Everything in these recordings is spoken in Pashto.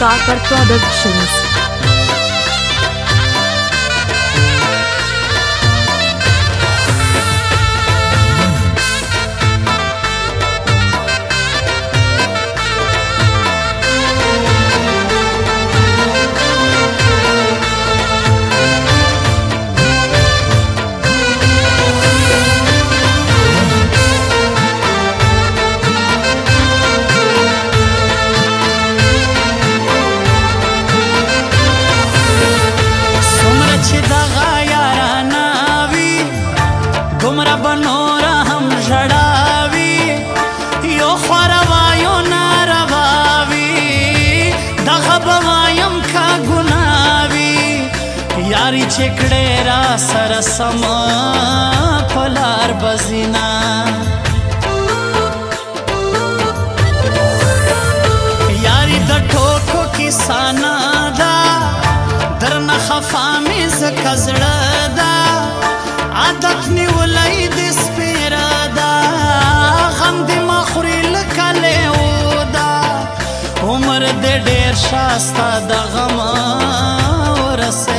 Kakar Productions. यारी चिकड़े रा सरसमा पलार बजीना यारी द ठोको किसाना दा दरना खफा में कजड़ा दा आदत नी वलाई दिस पेरा दा गम दे मखरी लकले ओदा उम्र दे डेर शास्ता दा गमा रसे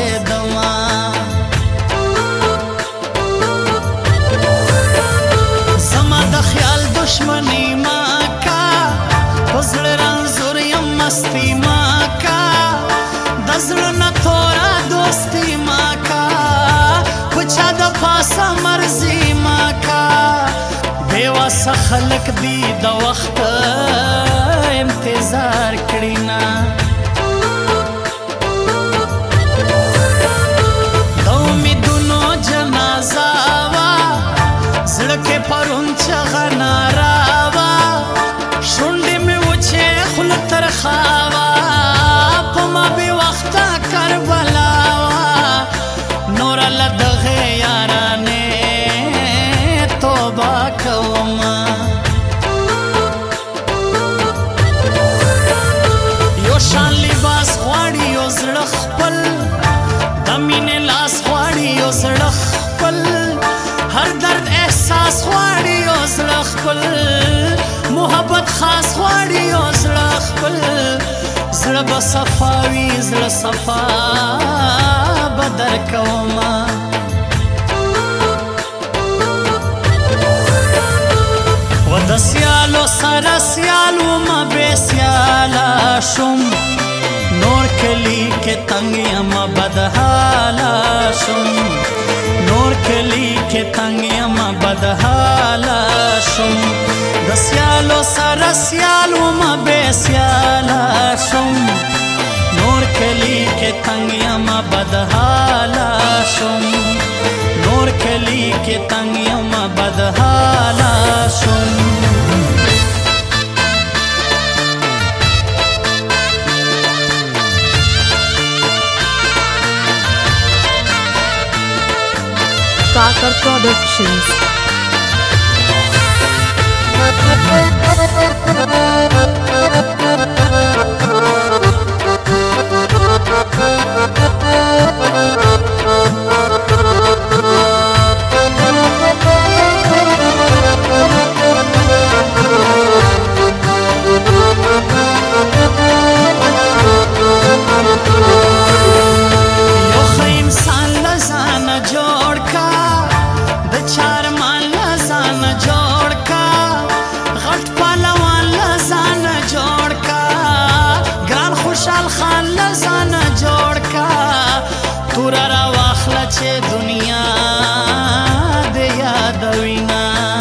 दुश्मनी माँ का फजल रंजुर यम मस्ती माँ का दजल न थोड़ा दोस्ती माँ का पुछा दफासा मर्जी माँ का बेवासा खलक दी द वक्त इंतजार करीना दौमी दोनों जनाजा वा सड़के पर उन चगना खावा पमा भी वक्त करबलावा नूर लदगे यारा ने तोबा कौमा यो शान लिबास ख्वाड़ी यो ज़ड़ख पल दमीने लास ख्वाड़ी यो ज़ड़ख पल हर दर्द एहसास ख्वाड़ी यो ज़ड़ख पल मोहब्बत खास ख्वाड़ी यो ज़ड़ख पल ज़ड़ब सफावी ज़ड़ सफा बदर कौमा वदस्यालो सरस्यालो मा बेस्याला शुम नूर कली के तंगिया मा बदहाला शुम नूर कली के तंगिया मा बदहाला शुम दस्यालो सरस्यालो मा बेस्याला शुम नूर कली के तंगिया मा बदहाला शुम नूर कली के तंगिया मा बदहाला शुम Kakar Productions. दुनिया दे यादवीना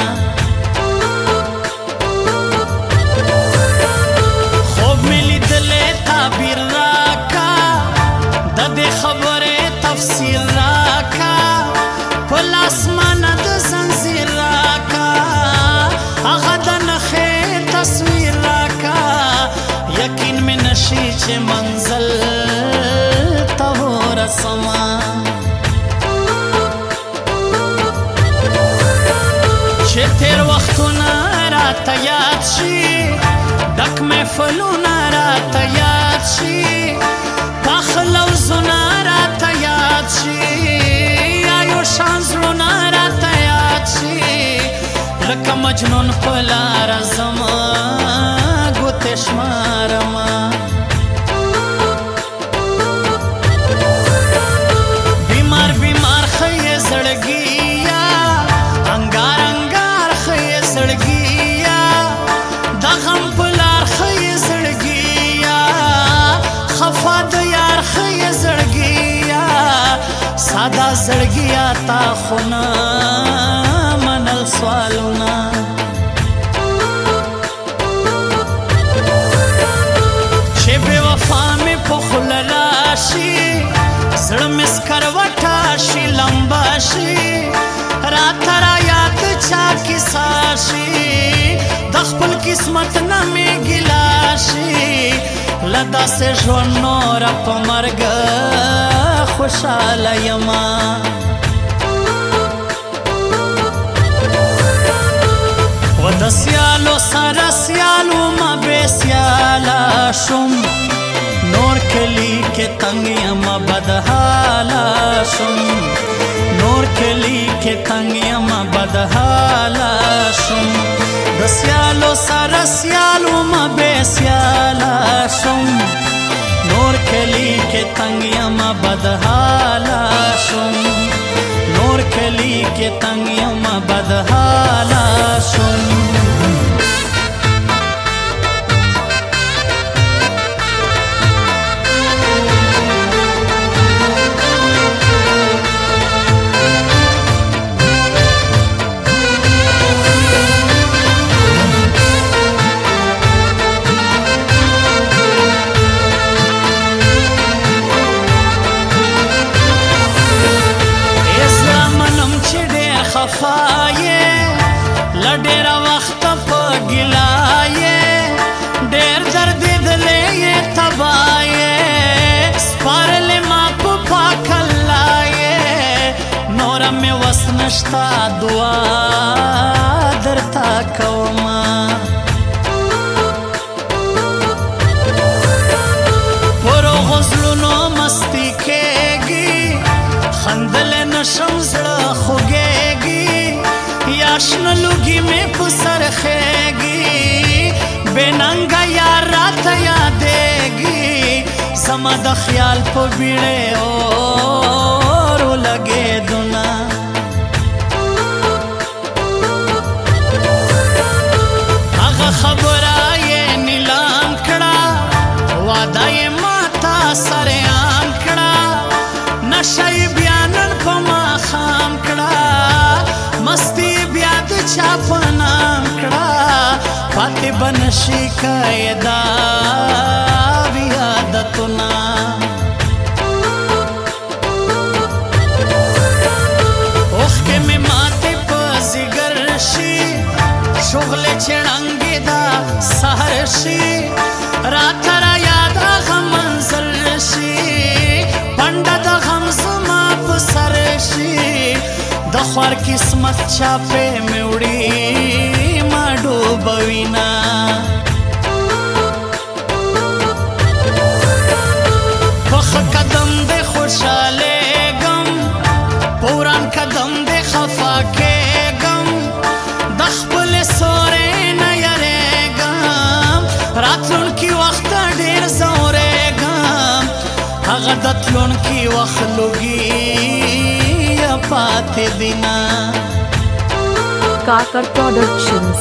खूब मिली दले ताबीर राका ददे खबरे तफसील राका पल आसमान द जंजीर राका अगदन खे तस्वीर राका यकीन में नशी चे मंजिल तहो रसमा तेर वختونه راته یاد شي ډک محفلونه راته یاد شي پاخ لوزونه راته یاد شي آیو شان زړونه راته یاد شي لکه مجنون په لاره ځمه ګوتې شمارمه زړګیا تا خونه منل سوالونه چې بې وفا مې په خوله راشي زړه مې سکروټه شي لمبه شي راته رایاد چا کیسه شي د خپل قسمت نه مې ګیله شي له داسې ژوند نوره په مرګ خوشحاله یمه و د سیالو سره سیالو ما بې سیاله شم نور کلی کې تنګ یمه بدحاله شم نور کلی کې تنګ یمه بدحاله شم د سیالو سره سیالو ما بې سیاله شم نور کلی کې تنګ یمه بدحاله شم نور کلی کې تنګ یمه بدحاله شم لډېره وخته په ګیله یې ډېر درد دلی یې تبا یې سپارلې ما په پاک الله یې نوره مې وس نشته دعا درته کومه پر هغو زړونو مستي کېږي خندلی نشم زړه خوږېږي یاشنه لوګي مې په سر خېږي بې ننګه یار راته یادېږي زما د خیال په بیړې اور ولګېدونه هغه خبره یې نیلام کړه واده یې ماته سرعام کړه نشه یې بیا نن په ماښام کړه مستی بیا د چا په نام کړه پاتې به نشي که یې دا وي عادتونه اوښکې مې ماتې په ځیګر شي شغلې چې ړنګې ده سهر شي راته رایاد هغه منظر شي پنډه د غم زما په سر شي د خوار قسمت چاپې مې وړي ما ډوبوینه په ښه قدم دې خوشحالېږم په وران قدم دې خفه کېږم د خپلې سورې نه یریږم راتلونکي وخت ډېر ځورېږم هغه د تلونکي وخت لوګي پاتې دینا کاکر پروډکشنز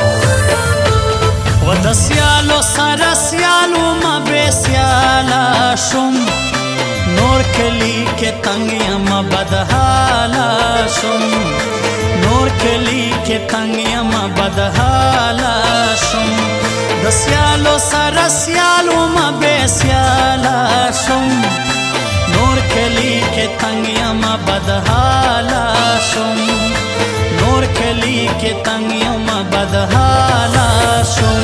و د سیالو سره سیالو ما بې سیاله شم نور کلی کې تنګ یمه بدحاله شم نور کلی کې تنګ یمه بدحاله شم د سیالو سره سیالو ما بې سیاله شم نور کلی کې تنګ یمه بدحاله شم نور کلی کې تنګ یمه بدحاله شم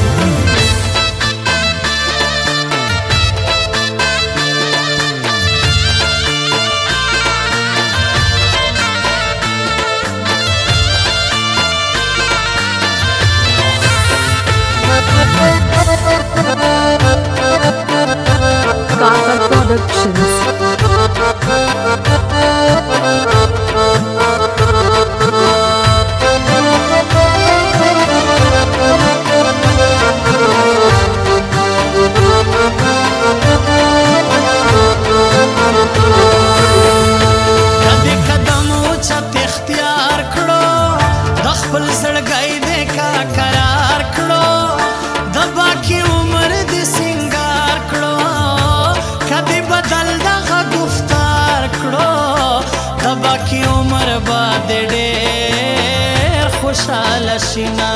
Kaakar Productions. خوشاله شینا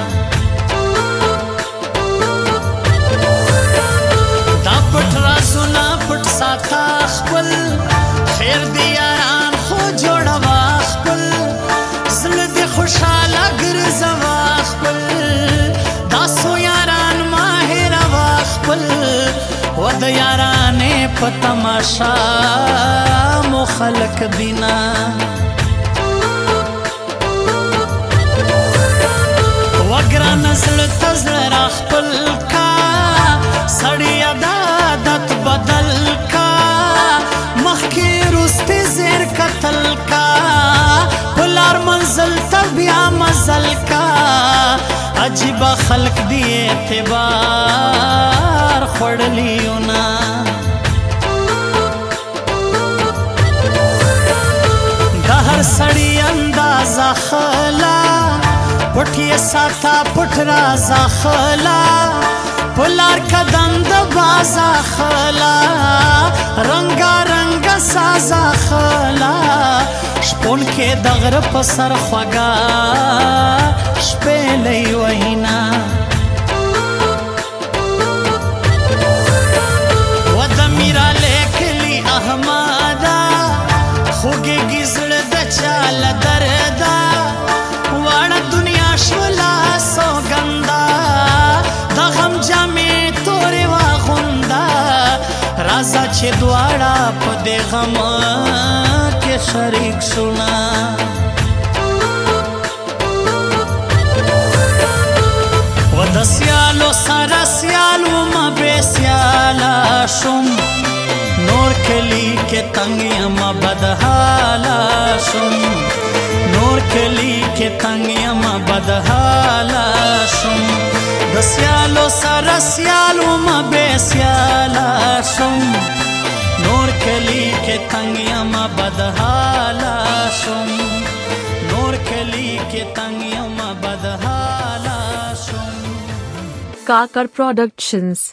دا پټ رازونه پټ ساته خپل خیر دی یاران خو جوړوا خپل زړه دې خوشاله ګرځوا خپل دا سو یاران ماهر وا خپل و د یارانې په تماشا مو خلق دینا وګران زړه ته زړه را خپل کا سړی عادت بدل کا مخکې وروسته زیر قتل کا پلار منزل ته بیا مزل کا عجیب خلق دی اعتبار خوړلیونه د هر سړی اندازه خلا پټي ساته پټ رازه خلا پلار قدم د بازا خلا رنگا رنگ سازا خلا شپون کې د غره په سر خوګا شپېلې وینا و د میرا لیکلی احمدا خوږې گزړه د چاله دردا واړه دنیا شولا سوګندا د غم جامې تورې واغوندا رازا چې دواړه په دې غم کې شریک شونا و د سیالو سره سیالو ما بې سیاله شوم نور کلی کې تنګ یم بدحاله شوم نور کلی کې تنګ یم بدحاله شوم د سیالو سره سیالو ما بې سیاله شوم نور کلی کې تنګ یم بدحاله شوم نور کلی کې تنګ یم بدحاله شوم Kakar Productions.